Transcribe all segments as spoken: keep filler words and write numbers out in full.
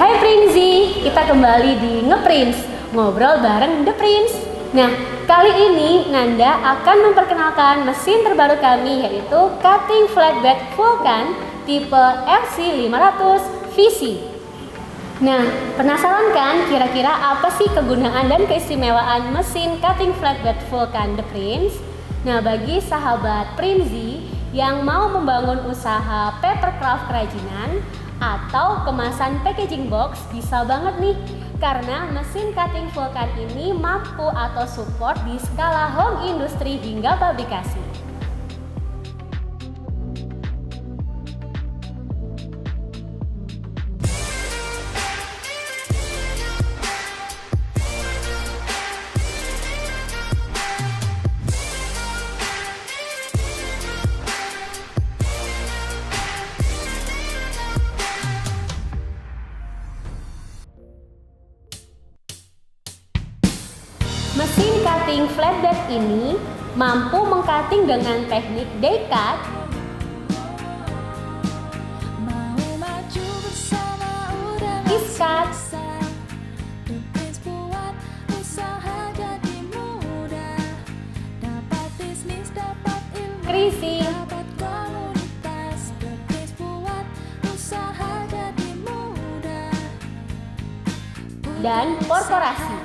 Hai Prinzi, kita kembali di Ngeprinz, ngobrol bareng The Prince. Nah, kali ini Nanda akan memperkenalkan mesin terbaru kami, yaitu Cutting Flatbed Vulcan tipe F C lima ratus V C. Nah, penasaran kan kira-kira apa sih kegunaan dan keistimewaan mesin Cutting Flatbed Vulcan The Prince? Nah, bagi sahabat Prinzi yang mau membangun usaha papercraft kerajinan atau kemasan packaging box, bisa banget nih, karena mesin cutting Vulcan ini mampu atau support di skala home industry hingga pabrikasi. Mesin cutting flatbed ini mampu mengcutting dengan teknik die cut, piece cut, creasing, dan perforasi.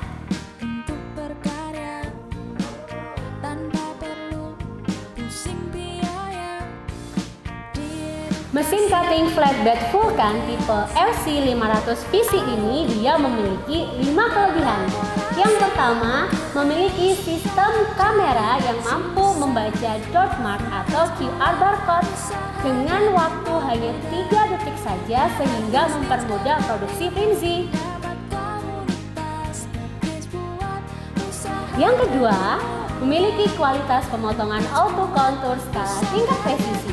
Mesin cutting flatbed Vulcan tipe F C lima ratus V C ini dia memiliki lima kelebihan. Yang pertama, memiliki sistem kamera yang mampu membaca dot mark atau Q R barcode dengan waktu hanya tiga detik saja, sehingga mempermudah produksi Prinzi. Yang kedua, memiliki kualitas pemotongan auto contour skala tingkat presisi.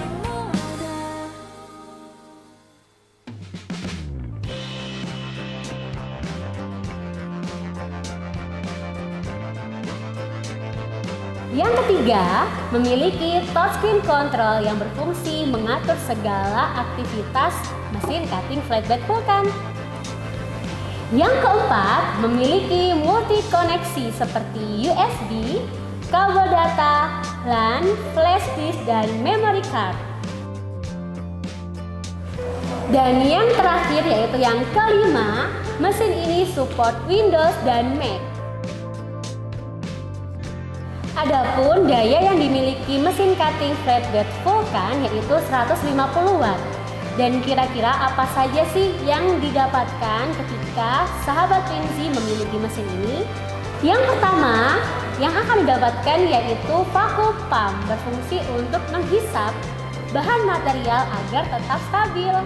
Yang ketiga, memiliki touchscreen control yang berfungsi mengatur segala aktivitas mesin cutting flatbed Vulcan. Yang keempat, memiliki multi koneksi seperti U S B, kabel data, LAN, flash disk, dan memory card. Dan yang terakhir, yaitu yang kelima, mesin ini support Windows dan Mac. Adapun daya yang dimiliki mesin cutting flatbed Vulcan yaitu seratus lima puluh watt. Dan kira-kira apa saja sih yang didapatkan ketika sahabat Prinzi memiliki mesin ini? Yang pertama, yang akan didapatkan yaitu vacuum pump, berfungsi untuk menghisap bahan material agar tetap stabil.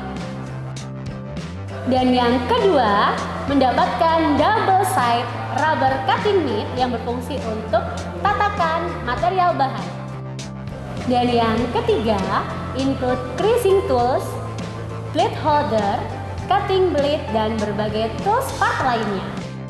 Dan yang kedua, mendapatkan double side rubber cutting bit yang berfungsi untuk tatakan material bahan. Dan yang ketiga, include creasing tools, blade holder, cutting blade, dan berbagai tools part lainnya.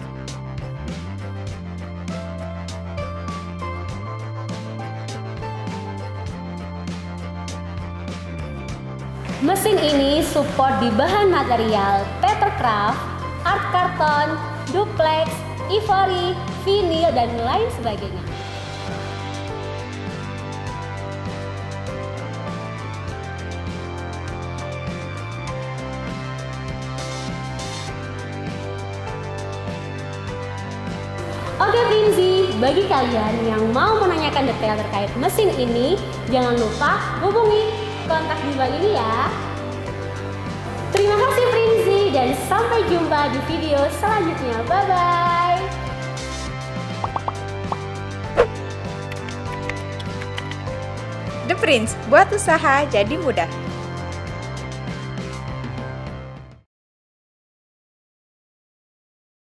Mesin ini support di bahan material papercraft, art karton, duplex, ivory, vinil, dan lain sebagainya. Oke Prinzi, bagi kalian yang mau menanyakan detail terkait mesin ini, jangan lupa hubungi kontak di bawah ini ya. Terima kasih Prinzi, dan sampai jumpa di video selanjutnya. Bye-bye. The Prince, buat usaha jadi mudah.